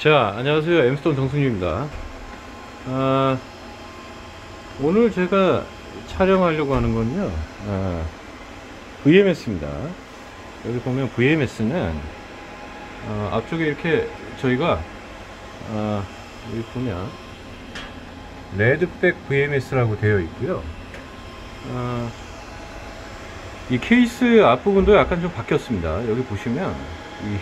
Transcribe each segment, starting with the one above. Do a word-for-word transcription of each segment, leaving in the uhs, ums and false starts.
자, 안녕하세요. 엠스톤 정승규입니다. 아, 오늘 제가 촬영하려고 하는 건요, 아, 브이엠에스입니다. 여기 보면 브이엠에스는 아, 앞쪽에 이렇게 저희가 아, 여기 보면 레드백 브이엠에스라고 되어 있고요. 아, 이 케이스 앞부분도 약간 좀 바뀌었습니다. 여기 보시면 이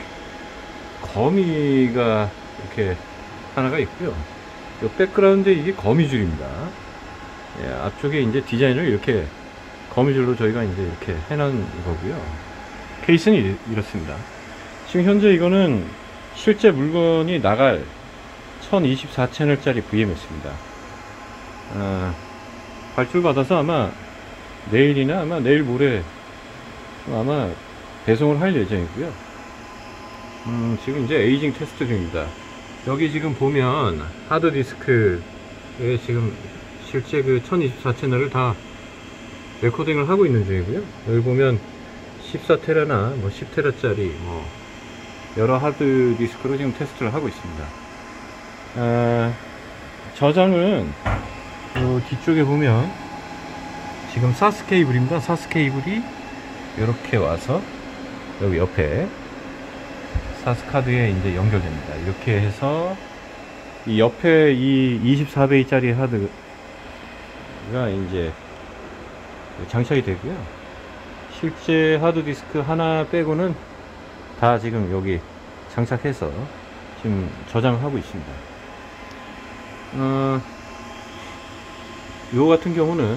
거미가 이렇게 하나가 있고요. 이 백그라운드에 이게 거미줄입니다. 예, 앞쪽에 이제 디자인을 이렇게 거미줄로 저희가 이제 이렇게 해놓은 거고요. 케이스는 이, 이렇습니다. 지금 현재 이거는 실제 물건이 나갈 천이십사 채널짜리 브이엠에스입니다. 아, 발주를 받아서 아마 내일이나 아마 내일 모레 아마 배송을 할 예정이고요. 음, 지금 이제 에이징 테스트 중입니다. 여기 지금 보면 하드디스크에 지금 실제 그 천이십사 채널을 다 레코딩을 하고 있는 중이고요. 여기 보면 십사 테라나 뭐 십 테라짜리 뭐 여러 하드디스크로 지금 테스트를 하고 있습니다. 아, 저장은 요 뒤쪽에 보면 지금 사스 케이블입니다. 사스 케이블이 이렇게 와서 여기 옆에 사스 카드에 이제 연결됩니다. 이렇게 해서 이 옆에 이 이십사 베이짜리 하드가 이제 장착이 되고요. 실제 하드디스크 하나 빼고는 다 지금 여기 장착해서 지금 저장하고 있습니다. 어, 요 같은 경우는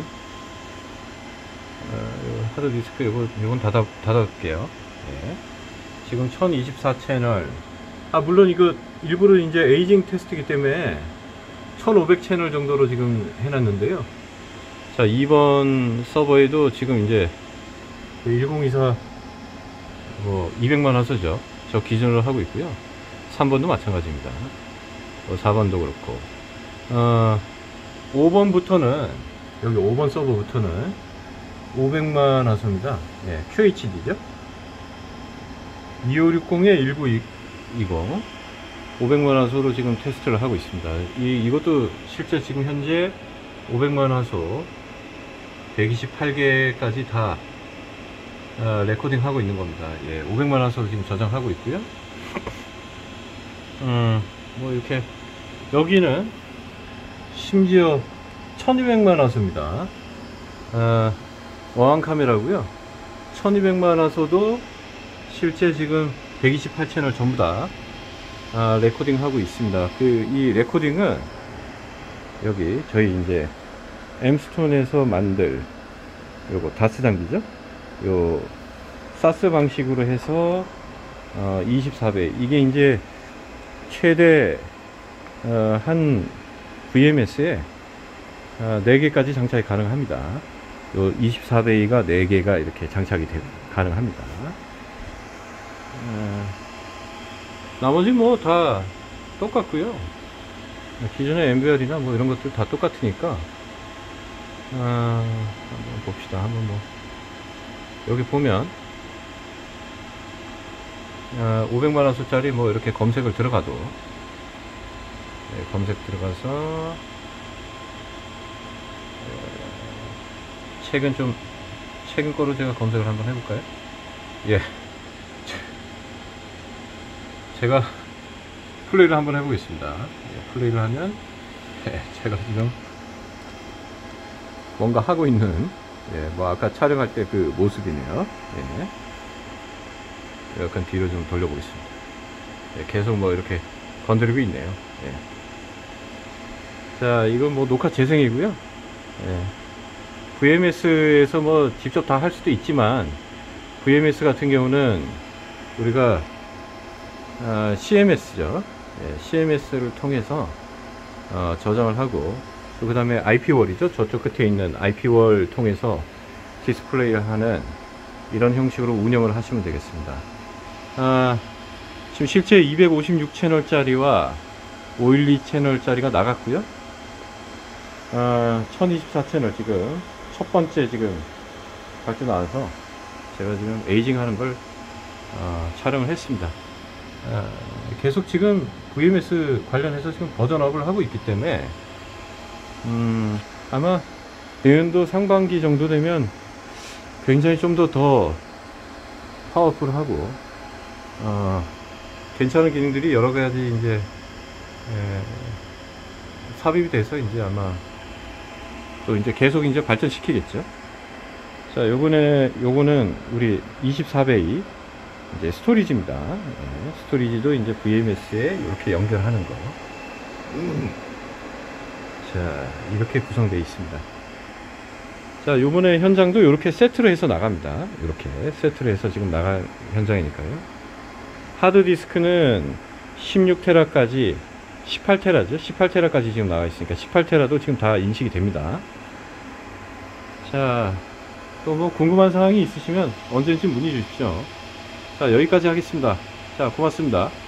어, 하드디스크 요거, 요건 닫아, 닫아둘게요. 네. 지금 천이십사 채널, 아 물론 이거 일부러 이제 에이징 테스트이기 때문에 천오백 채널 정도로 지금 해놨는데요. 자, 이번 서버에도 지금 이제 천이십사 뭐 이백만 화소죠. 저 기준으로 하고 있고요. 삼 번도 마찬가지입니다. 뭐 사 번도 그렇고, 어, 오 번부터는 여기 오 번 서버부터는 오백만 화소입니다. 예, 큐에이치디죠. 이오육공에 천구백이십 오백만 화소로 지금 테스트를 하고 있습니다. 이, 이것도 실제 지금 현재 오백만 화소 백이십팔 개까지 다 어, 레코딩 하고 있는 겁니다. 예, 오백만 화소로 지금 저장하고 있고요. 음, 뭐 이렇게 여기는 심지어 천이백만 화소입니다. 어, 어항 카메라고요. 천이백만 화소도 실제 지금 백이십팔 채널 전부 다 아, 레코딩 하고 있습니다. 그 이 레코딩은 여기 저희 이제 엠스톤에서 만들 요거 다스 장비죠. 요 사스 방식으로 해서 어, 이십사 배, 이게 이제 최대 어, 한 브이엠에스에 어, 네 개까지 장착이 가능합니다. 요 이십사 배가 네 개가 이렇게 장착이 되, 가능합니다. 어, 나머지 뭐 다 똑같고요. 기존의 엠비알이나 뭐 이런 것들 다 똑같으니까 어, 한번 봅시다. 한번 뭐 여기 보면 어, 오백만 화소짜리 뭐 이렇게 검색을 들어가도 네, 검색 들어가서 어, 최근 좀 최근 거로 제가 검색을 한번 해볼까요? 예. 제가 플레이를 한번 해보겠습니다. 예, 플레이를 하면 예, 제가 지금 뭔가 하고 있는 예, 뭐 아까 촬영할 때 그 모습이네요. 예. 약간 뒤로 좀 돌려보겠습니다. 예, 계속 뭐 이렇게 건드리고 있네요. 예. 자, 이건 뭐 녹화 재생이고요. 예. 브이엠에스에서 뭐 직접 다 할 수도 있지만 브이엠에스 같은 경우는 우리가 아, 씨엠에스죠. 예, 씨엠에스를 통해서 어, 저장을 하고, 그 다음에 아이피월이죠. 저쪽 끝에 있는 아이피월 통해서 디스플레이를 하는 이런 형식으로 운영을 하시면 되겠습니다. 아, 지금 실제 이백오십육 채널짜리와 오백십이 채널짜리가 나갔고요. 아, 천이십사 채널 지금 첫 번째 지금 발주 나와서 제가 지금 에이징 하는 걸 어, 촬영을 했습니다. 아, 계속 지금 브이엠에스 관련해서 지금 버전업을 하고 있기 때문에 음, 아마 내년도 상반기 정도 되면 굉장히 좀 더 더 파워풀하고 어, 괜찮은 기능들이 여러 가지 이제 에, 삽입이 돼서 이제 아마 또 이제 계속 이제 발전시키겠죠. 자, 요번에 요거는 우리 이십사 베이 이제 스토리지입니다. 예, 스토리지도 이제 브이엠에스에 이렇게 연결하는 거. 음. 자, 이렇게 구성되어 있습니다. 자, 요번에 현장도 이렇게 세트로 해서 나갑니다. 이렇게 세트로 해서 지금 나갈 현장이니까요. 하드디스크는 십육 테라까지 십팔 테라죠. 십팔 테라까지 지금 나와 있으니까 십팔 테라도 지금 다 인식이 됩니다. 자, 또 뭐 궁금한 사항이 있으시면 언제든지 문의 주십시오. 자, 여기까지 하겠습니다. 자, 고맙습니다.